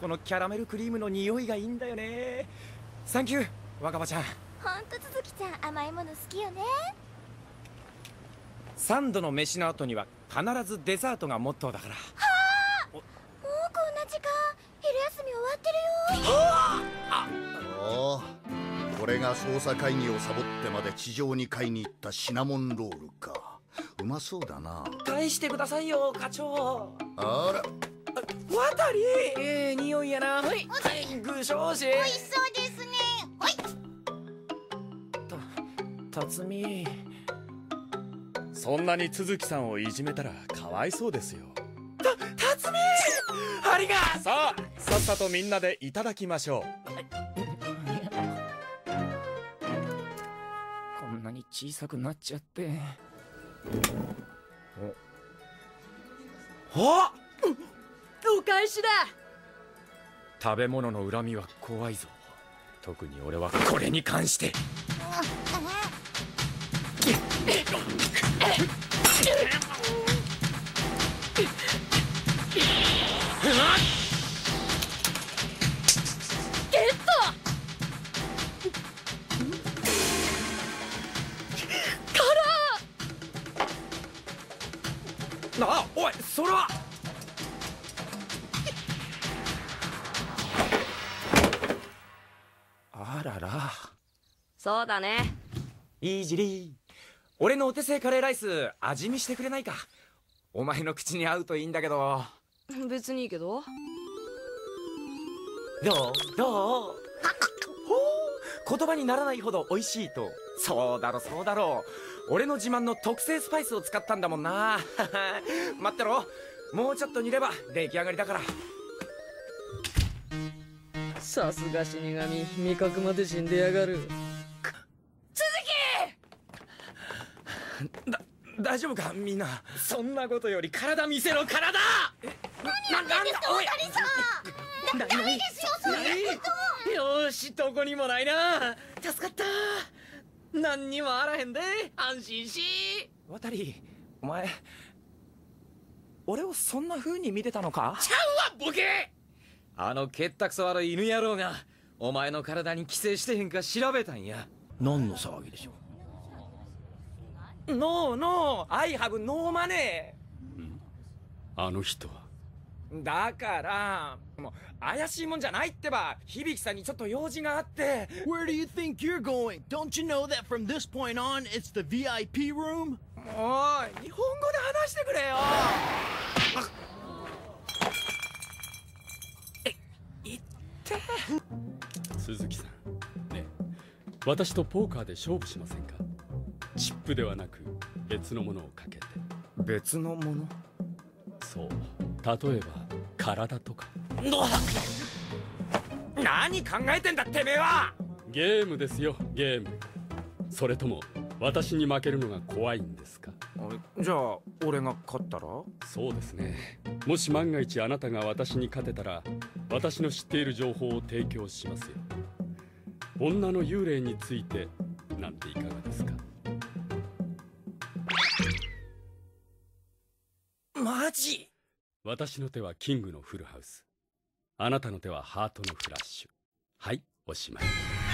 このキャラメルクリームの匂いがいいんだよね。サンキュー若葉ちゃん。 ほんと続ちゃん甘いもの好きよね。 3度の飯の後には必ずデザートがモットーだから。はあ、もうこんな時間、昼休み終わってるよ。 おお、これが捜査会議をサボってまで地上に買いに行ったシナモンロールか。うまそうだな。 返してくださいよ課長。 あら、 渡り、匂いやな。はい、具少子。 美味しそうですね。はい。 辰巳、 そんなに都築さんをいじめたらかわいそうですよ。 辰巳、ありが。 さあ、さっさとみんなでいただきましょう。 こんなに小さくなっちゃって。あっ、 お返しだ。 食べ物の恨みは怖いぞ。特に俺はこれに関して。 ゲット。 あ、おい、それは。あらら。 そうだね。 いいじり。俺のお手製カレーライス味見してくれないか。お前の口に合うといいんだけど。 別にいいけど。 どうほう、言葉にならないほど美味しいと。そうだろそうだろ。俺の自慢の特製スパイスを使ったんだもんな。待ってろ、もうちょっと煮れば出来上がりだから。 さすが死神、味覚まで死んでやがる。 大丈夫かみんな。そんなことより体見せろ、体。 何やってんですかお二人さん。ダメですよそんなこと。 よーし、どこにもないな。助かった。何にもあらへんで、安心し。 渡り、お前俺をそんな風に見てたのか。 ちゃうわボケ。あのけったくそ悪い犬野郎がお前の体に寄生してへんか調べたんや。 何の騒ぎでしょう。ノーノー、アイハブノーマネー。あの人は。 だからもう怪しいもんじゃないってば。響さんにちょっと用事があって。 Where do you think you're going? Don't you know that from this point on it's the VIP room? もう日本語で話してくれよ。言って鈴木さんね、私とポーカーで勝負しませんか。チップではなく別のものをかけて。 別のもの。 そう、例えば体とか。 何考えてんだてめえは。 ゲームですよ、ゲーム。それとも私に負けるのが怖いんですか。 じゃあ俺が勝ったら。 そうですね。もし万が一あなたが私に勝てたら、私の知っている情報を提供しますよ。女の幽霊についてなんていかがですか。 マジ。 私の手はキングのフルハウス、あなたの手はハートのフラッシュ。はい、おしまい。